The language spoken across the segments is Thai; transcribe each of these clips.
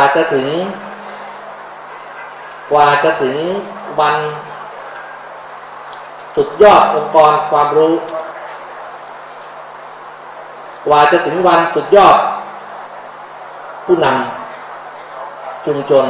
ว่าจะถึงวันสุดยอดองค์กรความรู้กว่าจะถึงวันสุดยอดผู้นำชุมชน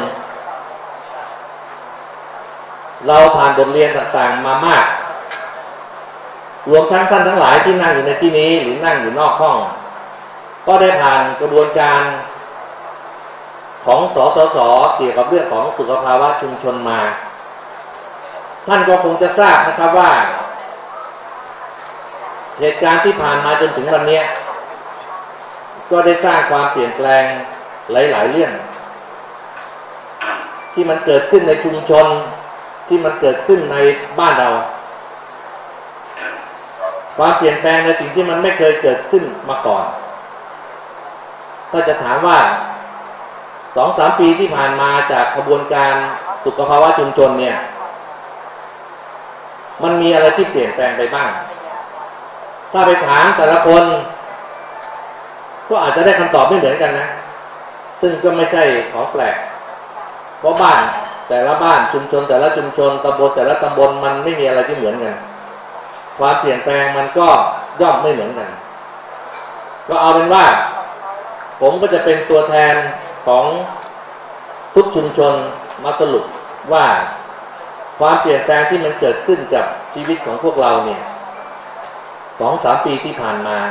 เราผ่านบทเรียนต่างๆมามากรวมทั้งท่านทั้งหลายที่นั่งอยู่ในที่นี้หรือนั่งอยู่นอกห้องก็ได้ผ่านกระบวนการของสสส.เกี่ยวกับเรื่องของสุขภาวะชุมชนมาท่านก็คงจะทราบนะครับว่าเหตุการณ์ที่ผ่านมาจนถึงวันนี้ก็ได้สร้างความเปลี่ยนแปลงหลายๆเรื่องที่มันเกิดขึ้นในชุมชนที่มันเกิดขึ้นในบ้านเราความเปลี่ยนแปลงในสิ่งที่มันไม่เคยเกิดขึ้นมาก่อนถ้าจะถามว่า 2-3 ปีที่ผ่านมาจากกระบวนการสุขภาวะชุมชนเนี่ยมันมีอะไรที่เปลี่ยนแปลงไปบ้างถ้าไปถามแต่ละคนก็อาจจะได้คำตอบไม่เหมือนกันนะซึ่งก็ไม่ใช่ของแปลกเพราะบ้านแต่ละบ้านชุมชนแต่ละชุมชนตำบลแต่ละตำบลมันไม่มีอะไรที่เหมือนกันความเปลี่ยนแปลงมันก็ย่อมไม่เหมือนกันก็เอาเป็นว่าผมก็จะเป็นตัวแทนของทุกชุมชนมาสรุปว่าความเปลี่ยนแปลงที่มันเกิดขึ้นกับชีวิตของพวกเราเนี่ย 2-3 ปีที่ผ่านมา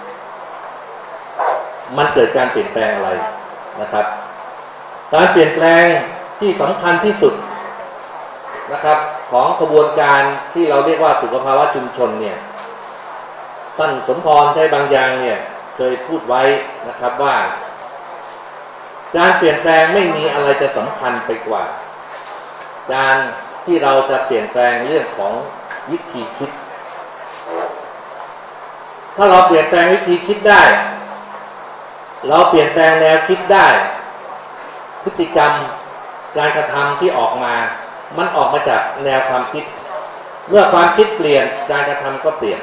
มันเกิดการเปลี่ยนแปลงอะไรนะครับการเปลี่ยนแปลงที่สำคัญที่สุดนะครับของกระบวนการที่เราเรียกว่าสุขภาวะชุมชนเนี่ยท่านสมพรใช้บางอย่างเนี่ยเคยพูดไว้นะครับว่าการเปลี่ยนแปลงไม่มีอะไรจะสำคัญไปกว่าการที่เราจะเปลี่ยนแปลงเรื่องของวิธีคิดถ้าเราเปลี่ยนแปลงวิธีคิดได้เราเปลี่ยนแปลงแนวคิดได้พฤติกรรมการกระทำที่ออกมามันออกมาจากแนวความคิดเมื่อความคิดเปลี่ยนการกระทำก็เปลี่ยน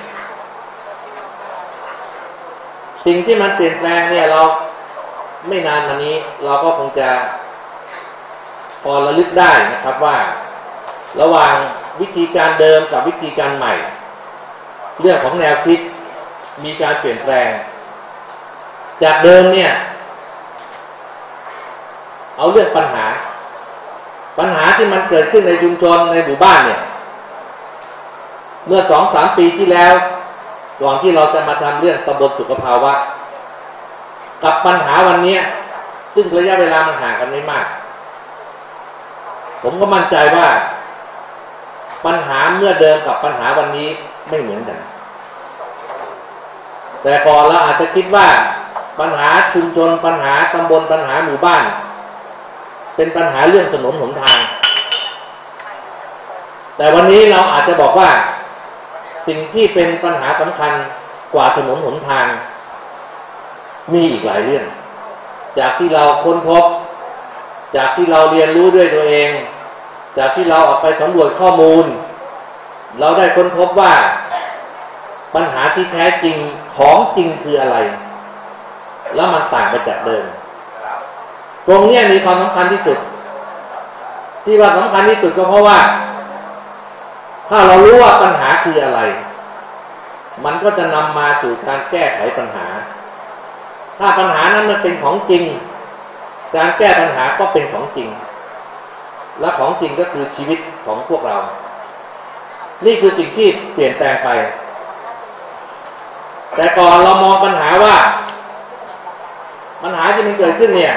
สิ่งที่มันเปลี่ยนแปลงเนี่ยเราไม่นานมานี้เราก็คงจะพอระลึกได้นะครับว่าระหว่างวิธีการเดิมกับวิธีการใหม่เรื่องของแนวคิดมีการเปลี่ยนแปลงจากเดิมเนี่ยเอาเรื่องปัญหาที่มันเกิดขึ้นในชุมชนในหมู่บ้านเนี่ยเมื่อ 2-3 ปีที่แล้วก่อนที่เราจะมาทำเรื่องตำบลสุขภาวะกับปัญหาวันนี้ซึ่งระยะเวลามันห่างกันไม่มากผมก็มั่นใจว่าปัญหาเมื่อเดิมกับปัญหาวันนี้ไม่เหมือนกันแต่ก่อนเราอาจจะคิดว่าปัญหาชุมชนปัญหาตำบลปัญหาหมู่บ้านเป็นปัญหาเรื่องถนนหนทางแต่วันนี้เราอาจจะบอกว่าสิ่งที่เป็นปัญหาสำคัญกว่าถนนหนทางมีอีกหลายเรื่องจากที่เราค้นพบจากที่เราเรียนรู้ด้วยตัวเองจากที่เราออกไปสำรวจข้อมูลเราได้ค้นพบว่าปัญหาที่แท้จริงของจริงคืออะไรแล้วมันต่างไปจากเดิมตรงนี้มีความสำคัญที่สุดที่ว่าสำคัญที่สุดก็เพราะว่าถ้าเรารู้ว่าปัญหาคืออะไรมันก็จะนำมาสู่การแก้ไขปัญหาถ้าปัญหานั้นมันเป็นของจริงการแก้ปัญหาก็เป็นของจริงและของจริงก็คือชีวิตของพวกเรานี่คือสิ่งที่เปลี่ยนแปลงไปแต่ก่อนเรามองปัญหาว่าปัญหาที่มันเกิดขึ้นเนี่ย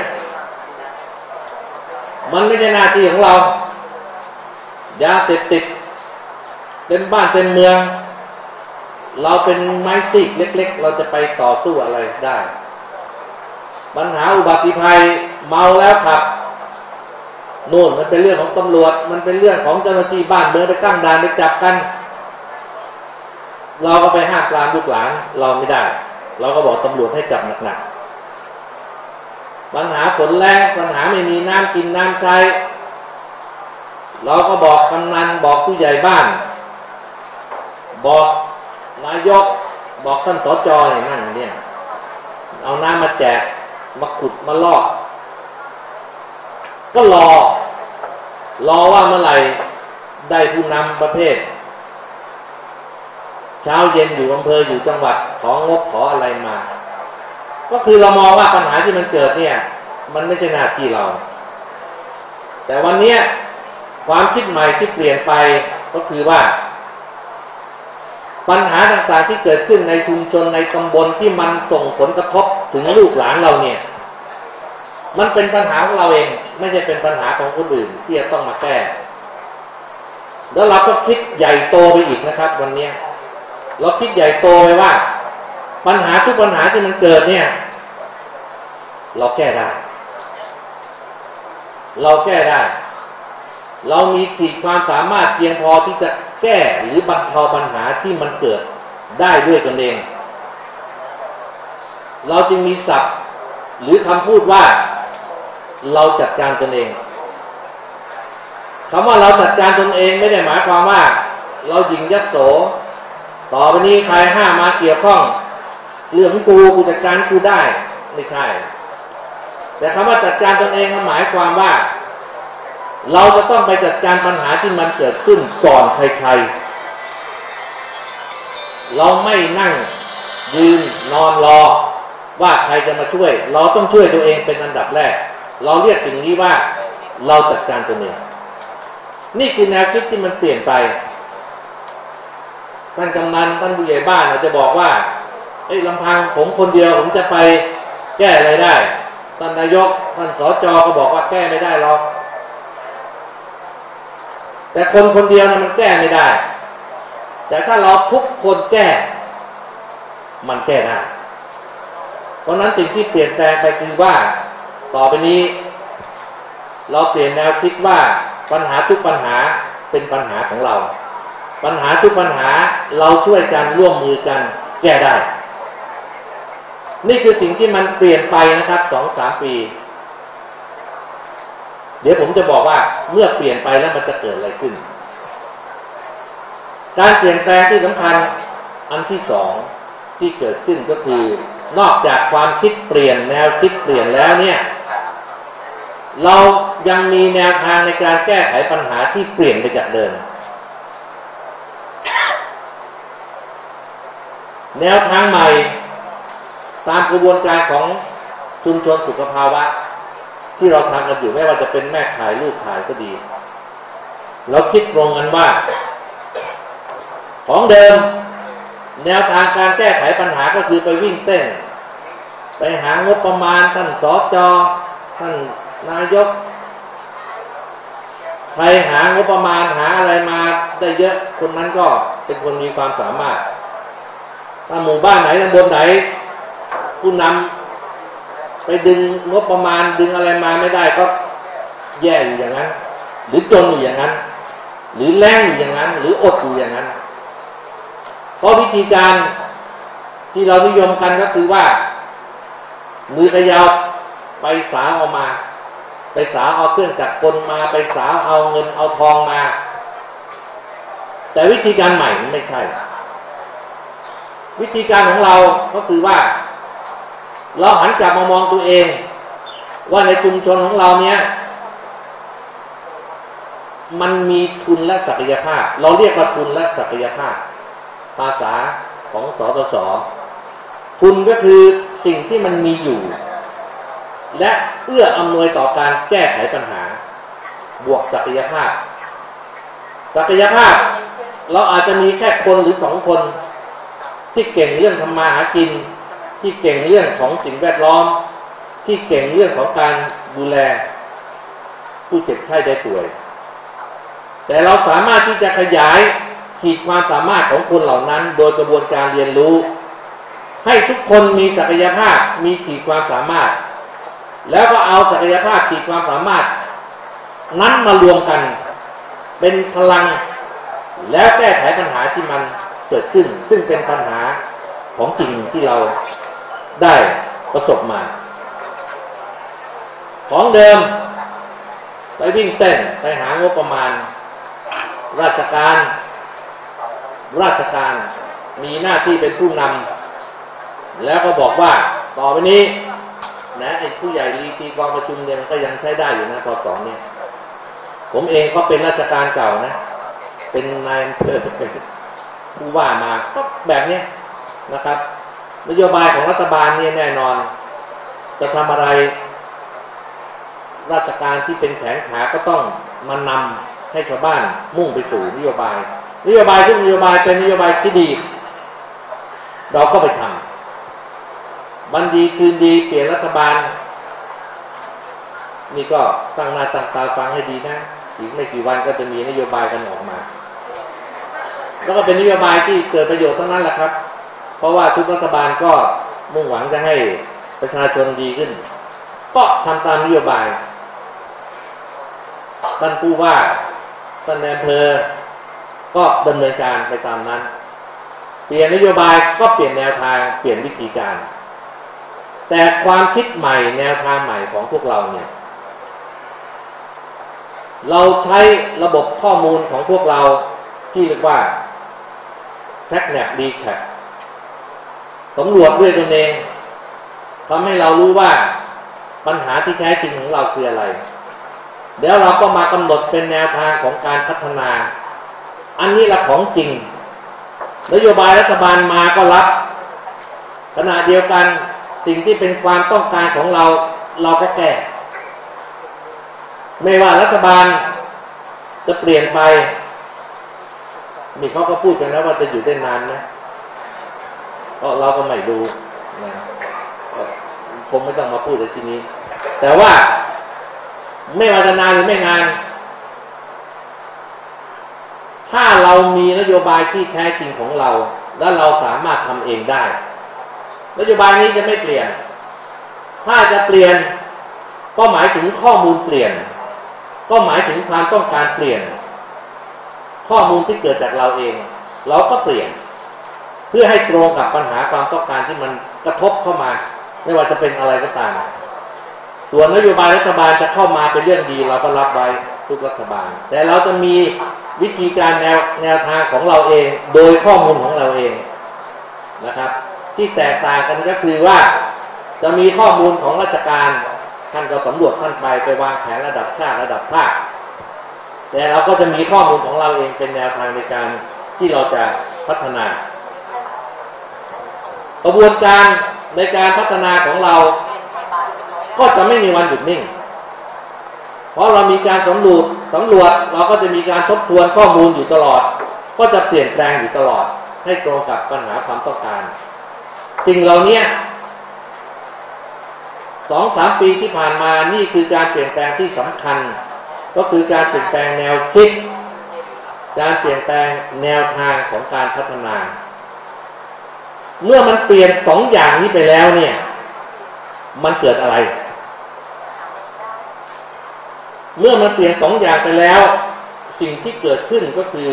มันไม่ใช่หน้าที่ของเรายาเสพติดเต็มบ้านเต็มเมืองเราเป็นไม้ซีกเล็กๆเราจะไปต่อสู้อะไรได้ปัญหาอุบัติภัยเมาแล้วขับโน่นมันเป็นเรื่องของตำรวจมันเป็นเรื่องของเจ้าหน้าที่บ้านเมืองไปตั้งด่านไปจับกันเราก็ไปห้ามปรามลูกหลานเราไม่ได้เราก็บอกตำรวจให้จับหนักๆปัญหาฝนแล้งปัญหาไม่มีน้ำกินน้ำใช้เราก็บอกกำนันบอกผู้ใหญ่บ้านบอกนายกบอกท่านสจ.นั่นเนี่ยเอาน้ำมาแจกมาขุดมาลอกก็รอว่าเมื่อไหร่ได้ผู้นำประเภทเช้าเย็นอยู่อำเภออยู่จังหวัดของงบขออะไรมาก็คือเรามองว่าปัญหาที่มันเกิดเนี่ยมันไม่ใช่หน้าที่เราแต่วันนี้ความคิดใหม่ที่เปลี่ยนไปก็คือว่าปัญหาต่างๆที่เกิดขึ้นในชุมชนในตำบลที่มันส่งผลกระทบถึงลูกหลานเราเนี่ยมันเป็นปัญหาของเราเองไม่ใช่เป็นปัญหาของคนอื่นที่จะต้องมาแก้แล้วเราก็คิดใหญ่โตไปอีกนะครับวันนี้เราคิดใหญ่โตไปว่าปัญหาทุกปัญหาที่มันเกิดเนี่ยเราแก้ได้เรามีขีดความสามารถเพียงพอที่จะแก้หรือบรรเทาปัญหาที่มันเกิดได้ด้วยตนเองเราจึงมีศัพท์หรือคำพูดว่าเราจัดการตนเองคำว่าเราจัดการตนเองไม่ได้หมายความว่าเราหยิ่งยักโสต่อไปนี้ใครห้ามมาเกี่ยวข้องเรื่องกูจัดการกูได้ไม่ใช่แต่คำว่าจัดการตนเองหมายความว่าเราจะต้องไปจัดการปัญหาที่มันเกิดขึ้นก่อนใครๆเราไม่นั่งยืนนอนรอว่าใครจะมาช่วยเราต้องช่วยตัวเองเป็นอันดับแรกเราเรียกสิ่งนี้ว่าเราจัดการตนเองนี่คือแนวคิดที่มันเปลี่ยนไปท่านกำนันท่านผู้ใหญ่บ้านเราจะบอกว่าลำพังผมคนเดียวผมจะไปแก้อะไรได้ท่านนายกท่านสจ.ก็บอกว่าแก้ไม่ได้หรอกแต่คนเดียวนะมันแก้ไม่ได้แต่ถ้าเราทุกคนแก้มันแก้ได้เพราะนั้นสิ่งที่เปลี่ยนแปลงไปคือว่าต่อไปนี้เราเปลี่ยนแนวคิดว่าปัญหาทุกปัญหาเป็นปัญหาของเราปัญหาทุกปัญหาเราช่วยกันร่วมมือกันแก้ได้นี่คือสิ่งที่มันเปลี่ยนไปนะครับ 2-3 ปีเดี๋ยวผมจะบอกว่าเมื่อเปลี่ยนไปแล้วมันจะเกิดอะไรขึ้นการเปลี่ยนแปลงที่สำคัญอันที่2ที่เกิดขึ้นก็คือนอกจากความคิดเปลี่ยนแนวคิดเปลี่ยนแล้วเนี่ยเรายังมีแนวทางในการแก้ไขปัญหาที่เปลี่ยนไปจากเดิมแนวทางใหม่ตามกระบวนการของชุมชนสุขภาวะที่เราทำกันอยู่ไม่ว่าจะเป็นแม่ขายลูกขายก็ดีเราคิดตรงกันว่าของเดิมแนวทางการแก้ไขปัญหาก็คือไปวิ่งเต้นไปหางบประมาณท่านสจ.ท่านนายกใครหางบประมาณหาอะไรมาได้เยอะคนนั้นก็เป็นคนมีความสามารถถ้าหมู่บ้านไหนตำบลไหนผู้นำไปดึงงบประมาณดึงอะไรมาไม่ได้ก็แย่อยู่อย่างนั้นหรือจนอยู่อย่างนั้นหรือแล้งอยู่อย่างนั้นหรืออดอยู่อย่างนั้นเพราะวิธีการที่เรานิยมกันก็คือว่ามือขยาวไปสาวเอามาไปสาวเอาเครื่องจักรกลมาไปสาวเอาเงินเอาทองมาแต่วิธีการใหม่ไม่ใช่วิธีการของเราก็คือว่าเราหันกลับมามองตัวเองว่าในชุมชนของเราเนี้ยมันมีทุนและศักยภาพเราเรียกว่าทุนและศักยภาพภาษาของสตส.ทุนก็คือสิ่งที่มันมีอยู่และเอื้ออำนวยต่อการแก้ไขปัญหาบวกศักยภาพเราอาจจะมีแค่คนหรือ2 คนที่เก่งเรื่องทำมาหากินที่เก่งเรื่องของสิ่งแวดล้อมที่เก่งเรื่องของการดูแลผู้เจ็บไข้ได้ป่วยแต่เราสามารถที่จะขยายขีดความสามารถของคนเหล่านั้นโดยกระบวนการเรียนรู้ให้ทุกคนมีศักยภาพมีขีดความสามารถแล้วก็เอาศักยภาพขีดความสามารถนั้นมารวมกันเป็นพลังแล้วแก้ไขปัญหาที่มันเกิดขึ้นซึ่งเป็นปัญหาของจริงที่เราได้ประสบมาของเดิมไปวิ่งเต้นไปหางบประมาณราชการมีหน้าที่เป็นผู้นำแล้วก็บอกว่าต่อไปนี้นะไอ้ผู้ใหญ่รีตีกองประชุมเนี่ยมันก็ยังใช้ได้อยู่นะพอสองเนี่ยผมเองก็เป็นราชการเก่านะเป็นนายอำเภอเป็นผู้ว่ามาก็แบบนี้นะครับนโยบายของรัฐบาลเนี่ยแน่นอนจะทำอะไรราชการที่เป็นแขนขาก็ต้องมานำให้ชาวบ้านมุ่งไปสู่นโยบายทุกนโยบายเป็นนโยบายที่ดีเราก็ไปทำวันดีคืนดีเปลี่ยนรัฐบาลนี่ก็ตั้งหน้าตั้งตาฟังให้ดีนะอีกไม่กี่วันก็จะมีนโยบายกันออกมาแล้วก็เป็นนโยบายที่เกิดประโยชน์ทั้งนั้นแหละครับเพราะว่าทุกรัฐบาลก็มุ่งหวังจะให้ประชาชนดีขึ้นก็ทำตามนโยบายท่านผู้ว่าท่านนายอำเภอก็ดำเนินการไปตามนั้นเปลี่ยนนโยบายก็เปลี่ยนแนวทางเปลี่ยนวิธีการแต่ความคิดใหม่แนวทางใหม่ของพวกเราเนี่ยเราใช้ระบบข้อมูลของพวกเราที่เรียกว่า TrackNet DCAT สำรวจด้วยตนเองทำให้เรารู้ว่าปัญหาที่แท้จริงของเราคืออะไรแล้วเราก็มากำหนดเป็นแนวทางของการพัฒนาอันนี้ละของจริงนโยบายรัฐบาลมาก็รับขณะเดียวกันสิ่งที่เป็นความต้องการของเราเราก็แก้ไม่ว่ารัฐบาลจะเปลี่ยนไปนี่เขาก็พูดกันแล้วว่าจะอยู่ได้นานนะเพราะเราก็ไม่ดูนะคงไม่ต้องมาพูดในที่นี้แต่ว่าไม่ว่าจะนานหรือไม่นานถ้าเรามีนโยบายที่แท้จริงของเราและเราสามารถทำเองได้นโยบายนี้จะไม่เปลี่ยนถ้าจะเปลี่ยนก็หมายถึงข้อมูลเปลี่ยนก็หมายถึงความต้องการเปลี่ยนข้อมูลที่เกิดจากเราเองเราก็เปลี่ยนเพื่อให้ตรงกับปัญหาความต้องการที่มันกระทบเข้ามาไม่ว่าจะเป็นอะไรก็ตามส่วนนโยบายรัฐบาลจะเข้ามาเป็นเรื่องดีเราก็รับไว้ทุกรัฐบาลแต่เราจะมีวิธีการแนวทางของเราเองโดยข้อมูลของเราเองนะครับที่แตกต่างกันก็คือว่าจะมีข้อมูลของราชการท่านก็สำรวจท่านไปวางแผนระดับชาติระดับภาคแต่เราก็จะมีข้อมูลของเราเองเป็นแนวทางในการที่เราจะพัฒนากระบวนการในการพัฒนาของเราก็จะไม่มีวันหยุดนิ่งเพราะเรามีการสำรวจเราก็จะมีการทบทวนข้อมูลอยู่ตลอดก็จะเปลี่ยนแปลงอยู่ตลอดให้ตรงกับปัญหาความต้องการสิ่งเหล่านี้ 2-3 ปีที่ผ่านมานี่คือการเปลี่ยนแปลงที่สำคัญก็คือการเปลี่ยนแปลงแนวคิดการเปลี่ยนแปลงแนวทางของการพัฒนาเมื่อมันเปลี่ยน2 อย่างนี้ไปแล้วเนี่ยมันเกิดอะไรเมื่อมันเปลี่ยน2 อย่างไปแล้วสิ่งที่เกิดขึ้นก็คือ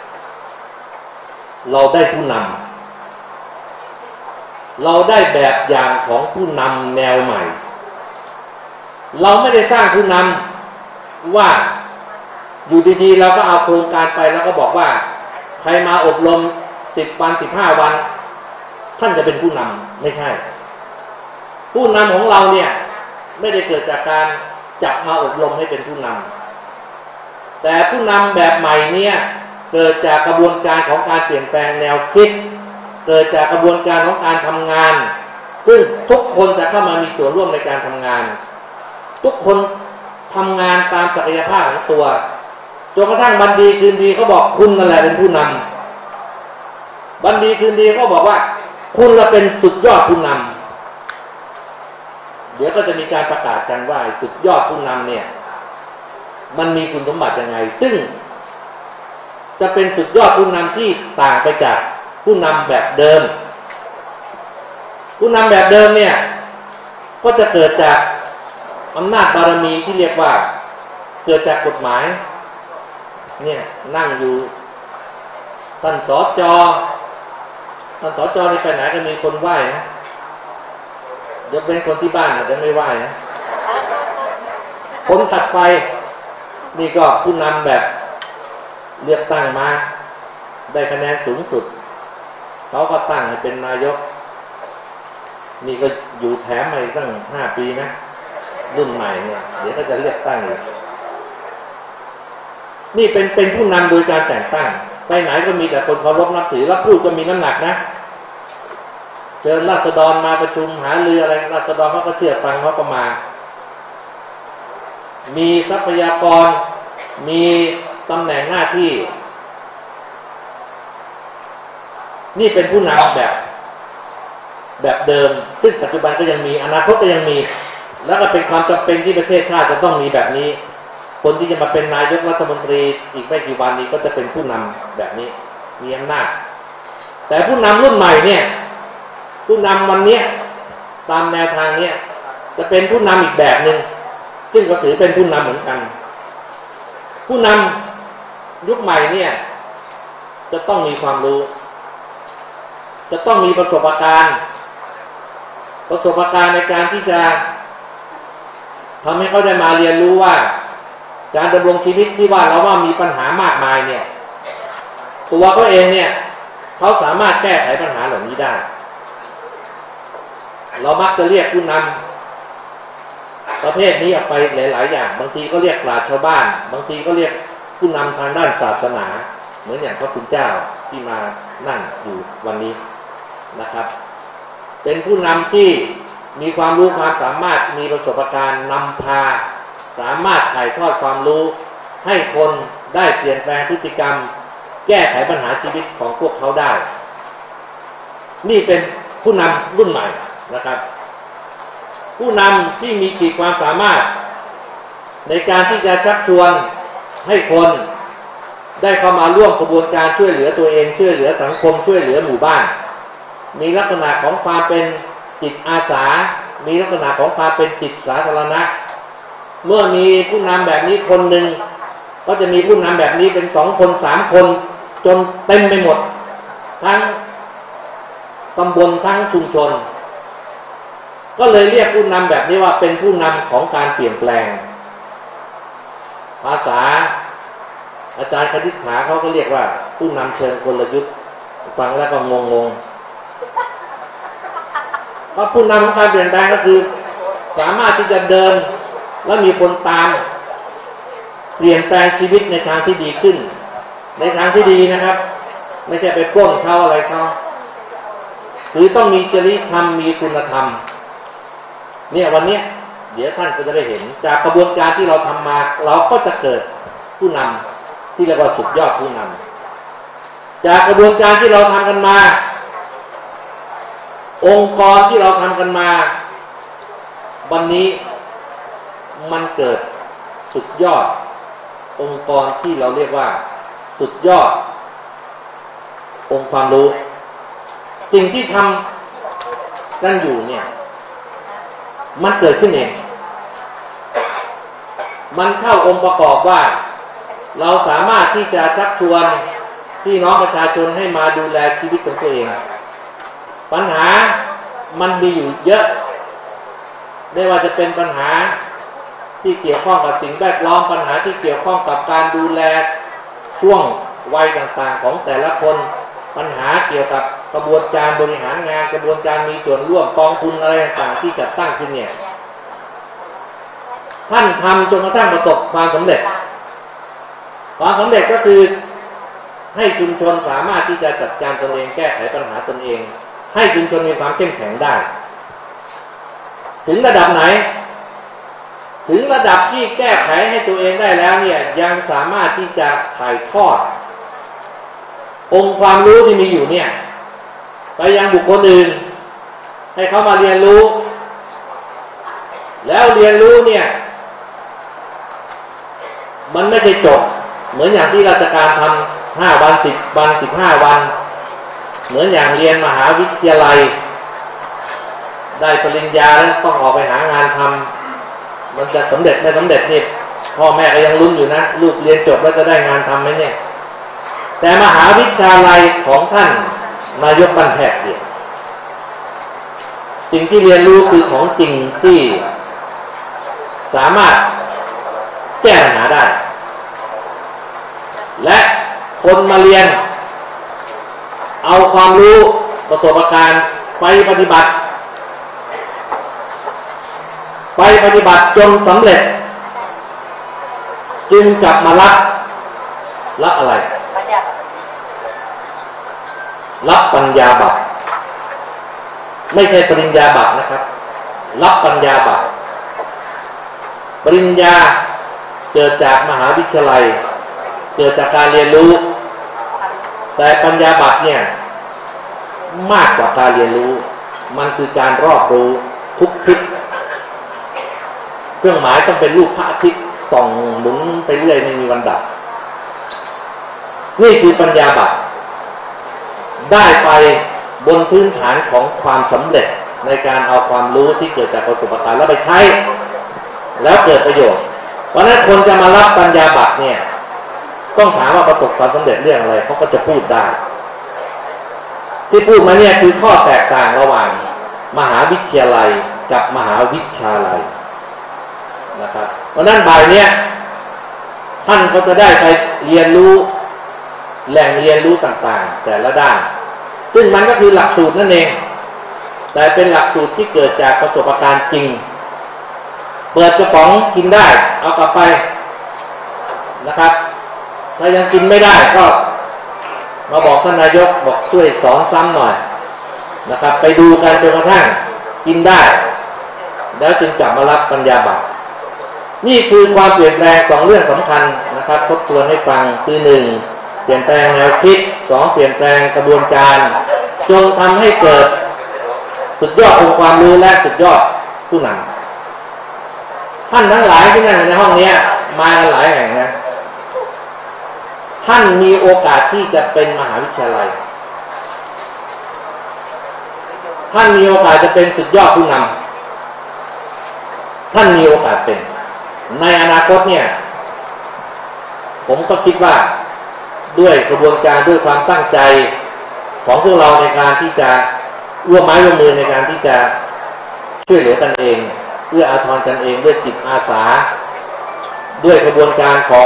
เราได้ผู้นำเราได้แบบอย่างของผู้นำแนวใหม่เราไม่ได้สร้างผู้นำว่าอยู่ดีๆเราก็เอาโครงการไปแล้วก็บอกว่าใครมาอบรม10 วัน 15 วันท่านจะเป็นผู้นำไม่ใช่ผู้นำของเราเนี่ยไม่ได้เกิดจากการจับมาอบรมให้เป็นผู้นำแต่ผู้นำแบบใหม่เนี่ยเกิดจากกระบวนการของการเปลี่ยนแปลงแนวคิดเกิดจากกระบวนการของการทำงานซึ่งทุกคนจะเข้ามามีส่วนร่วมในการทำงานทุกคนทำงานตามศักยภาพของตัวจนกระทั่งวันดีคืนดีเขาบอกคุณนั่นแหละเป็นผู้นำวันดีคืนดีเขาบอกว่าคุณละเป็นสุดยอดผู้นำเดี๋ยวก็จะมีการประกาศกันว่าสุดยอดผู้นำเนี่ยมันมีคุณสมบัติยังไงซึ่งจะเป็นสุดยอดผู้นำที่ต่างไปจากผู้นำแบบเดิมผู้นำแบบเดิมเนี่ยก็จะเกิดจากอำนาจบารมีที่เรียกว่าเกิดจากกฎหมายเนี่ยนั่งอยู่ท่านสจนี่ไปไหนก็มีคนไหว้นะยกเว้นคนที่บ้านอาจจะไม่ไหว้นะคนถัดไปนี่ก็ผู้นำแบบเลือกตั้งมาได้คะแนนสูงสุดเขาก็ตั้งให้เป็นนายกนี่ก็อยู่แถมมาตั้ง5 ปีนะรุ่นใหม่เนี่ยเดี๋ยวก็จะเลือกตั้งอีกนี่เป็นผู้นำโดยการแต่งตั้งไปไหนก็มีแต่คนเคารพนับถือแล้วพูดก็มีน้ำหนักนะเชิญราษฎรมาประชุมหารืออะไรราษฎรเขาก็เชื่อฟังเขาก็มามีทรัพยากรมีตำแหน่งหน้าที่นี่เป็นผู้นำแบบเดิมซึ่งปัจจุบันก็ยังมีอนาคตก็ยังมีแล้วก็เป็นความจำเป็นที่ประเทศชาติจะต้องมีแบบนี้คนที่จะมาเป็นนายกรัฐมนตรีอีกไม่กี่วันนี้ก็จะเป็นผู้นำแบบนี้มีอำนาจแต่ผู้นำรุ่นใหม่เนี่ยผู้นำวันนี้ตามแนวทางนี้จะเป็นผู้นำอีกแบบหนึ่งซึ่งก็ถือเป็นผู้นำเหมือนกันผู้นำยุคใหม่เนี่ยจะต้องมีความรู้จะต้องมีประสบการณ์ในการที่จะทำให้เขาได้มาเรียนรู้ว่าการดำรงชีวิตที่ว่าเราว่ามีปัญหามากมายเนี่ยตัวเขาเองเนี่ยเขาสามารถแก้ไขปัญหาเหล่านี้ได้เรามักจะเรียกผู้นำประเภทนี้ออกไปหลายๆอย่างบางทีก็เรียกปราชญ์ชาวบ้านบางทีก็เรียกผู้นำทางด้านศาสนาเหมือนอย่างพระคุณเจ้าที่มานั่งอยู่วันนี้นะครับเป็นผู้นำที่มีความรู้ความสามารถมีประสบการณ์นำพาสามารถถ่ายทอดความรู้ให้คนได้เปลี่ยนแปลงพฤติกรรมแก้ไขปัญหาชีวิตของพวกเขาได้นี่เป็นผู้นำรุ่นใหม่นะครับผู้นำที่มีขีดความสามารถในการที่จะชักชวนให้คนได้เข้ามาร่วมกระบวนการช่วยเหลือตัวเองช่วยเหลือสังคมช่วยเหลือหมู่บ้านมีลักษณะของความเป็นจิตอาสามีลักษณะของความเป็นจิตสาธารณะเมื่อมีผู้นำแบบนี้คนหนึ่งก็จะมีผู้นำแบบนี้เป็น2 คน3 คนจนเต็มไปหมดทั้งตำบลทั้งชุมชนก็เลยเรียกผู้นำแบบนี้ว่าเป็นผู้นำของการเปลี่ยนแปลงภาษาอาจารย์คณิษฐาเขาก็เรียกว่าผู้นำเชิงกลยุทธ์ฟังแล้วก็งงเพราะผู้นำของการเปลี่ยนแปลงก็คือสามารถที่จะเดินและมีคนตามเปลี่ยนแปลงชีวิตในทางที่ดีขึ้นในทางที่ดีนะครับไม่ใช่ไปปล้นเขาอะไรเขาหรือต้องมีจริยธรรมมีคุณธรรมเนี่ยวันนี้เดี๋ยวท่านก็จะได้เห็นจากกระบวนการที่เราทำมาเราก็จะเกิดผู้นำที่เรียกว่าสุดยอดผู้นำจากกระบวนการที่เราทำกันมาองค์กรที่เราทำกันมาวันนี้มันเกิดสุดยอดองค์กรที่เราเรียกว่าสุดยอดองค์ความรู้สิ่งที่ทำกันอยู่เนี่ยมันเกิดขึ้นเองมันเข้าองค์ประกอบว่าเราสามารถที่จะชักชวนพี่น้องประชาชนให้มาดูแลชีวิตของตัวเองปัญหามันมีอยู่เยอะไม่ว่าจะเป็นปัญหาที่เกี่ยวข้องกับสิ่งแวดล้อมปัญหาที่เกี่ยวข้องกับการดูแลช่วงวัยต่างๆของแต่ละคนปัญหาเกี่ยวกับกระบวนการบริหารงานกระบวนการมีส่วนร่วมกองทุนอะไรต่างๆที่จัดตั้งขึ้นเนี่ยท่านทำจนกระทั่งประสบความสำเร็จความสำเร็จก็คือให้ชุมชนสามารถที่จะจัดการตนเองแก้ไขปัญหาตนเองให้ชุมชนมีความเข้มแข็งได้ถึงระดับไหนถึงระดับที่แก้ไขให้ตัวเองได้แล้วเนี่ยยังสามารถที่จะถ่ายทอดองค์ความรู้ที่มีอยู่เนี่ยไปยังบุคคลอื่นให้เขามาเรียนรู้แล้วเรียนรู้เนี่ยมันไม่ใช่จบเหมือนอย่างที่ราชการทำ5 วัน10 วัน15 วันเหมือนอย่างเรียนมหาวิทยาลัยได้ปริญญาแล้วต้องออกไปหางานทำมันจะสำเร็จไม่สำเร็จนี่พ่อแม่ก็ยังลุ้นอยู่นะลูกเรียนจบแล้วจะได้งานทำไหมเนี่ยแต่มหาวิทยาลัยของท่านนายกบ้านแพทย์เนี่ยสิ่งที่เรียนรู้คือของจริงที่สามารถแก้ปัญหาได้และคนมาเรียนเอาความรู้ประสบการณ์ไปปฏิบัติปฏิบัติจนสำเร็จจึงกลับมารับอะไรรับปัญญาบัตรไม่ใช่ปริญญาบัตรนะครับรับปัญญาบัตรปริญญาเกิดจากมหาวิทยาลัยเกิดจากการเรียนรู้แต่ปัญญาบัตรเนี่ยมากกว่าการเรียนรู้มันคือการรอบรู้ทุกทิศเครื่องหมายต้องเป็นรูปพระอาทิตย์ส่องหมุนไปเรื่อยไม่มีวันดับนี่คือปัญญาบัตรได้ไปบนพื้นฐานของความสำเร็จในการเอาความรู้ที่เกิดจากประสบการณ์แล้วไปใช้แล้วเกิดประโยชน์เพราะนั้นคนจะมารับปัญญาบัตรเนี่ยต้องถามว่าประสบความสำเร็จเรื่องอะไรเขาก็จะพูดได้ที่พูดมาเนี่ยคือข้อแตกต่างระหว่างมหาวิทยาลัยกับมหาวิทยาลัยนะครับเพราะนั้นบ่ายเนี้ยท่านก็จะได้ไปเรียนรู้แหล่งเรียนรู้ต่างๆแต่ละด้านซึ่งมันก็คือหลักสูตรนั่นเองแต่เป็นหลักสูตรที่เกิดจากประสบการณ์จริงเปิดกระป๋องกินได้เอากลับไปนะครับถ้ายังกินไม่ได้ก็มาบอกท่านนายกบอกช่วยสอนซ้ำหน่อยนะครับไปดูกันจนกระทั่งกินได้แล้วจึงกลับมารับปัญญาบัตรนี่คือความเปลี่ยนแปลง2เรื่องสำคัญนะครับทบทวนให้ฟังคือ1เปลี่ยนแปลงแนวคิด2เปลี่ยนแปลงกระบวนการจนทำให้เกิดสุดยอดองค์ความรู้และสุดยอดผู้นำท่านทั้งหลายที่นั่งในห้องนี้มากันหลายแห่งนะท่านมีโอกาสที่จะเป็นมหาวิทยาลัยท่านมีโอกาสจะเป็นสุดยอดผู้นำท่านมีโอกาสเป็นในอนาคตเนี่ยผมก็คิดว่าด้วยกระบวนการด้วยความตั้งใจของพวกเราในการที่จะร่วมไม้ร่วมมือในการที่จะช่วยเหลือกันเองเพื่ออาทรกันเองด้วยจิตอาสาด้วยกระบวนการของ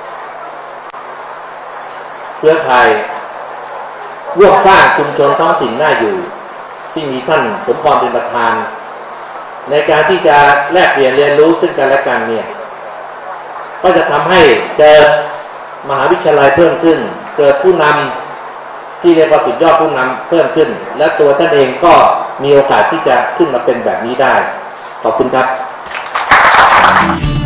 เครือข่ายร่วมสร้างชุมชนท้องถิ่นน่าอยู่ที่มีท่านสมพรเป็นประธานในการที่จะแลกเปลี่ยนเรียนรู้ซึ่งกันและกันเนี่ยก็จะทำให้เกิดมหาวิทยาลัยเพิ่มขึ้นเกิดผู้นำที่เรียกว่าสุดยอดผู้นำเพิ่มขึ้นและตัวท่านเองก็มีโอกาสที่จะขึ้นมาเป็นแบบนี้ได้ขอบคุณครับ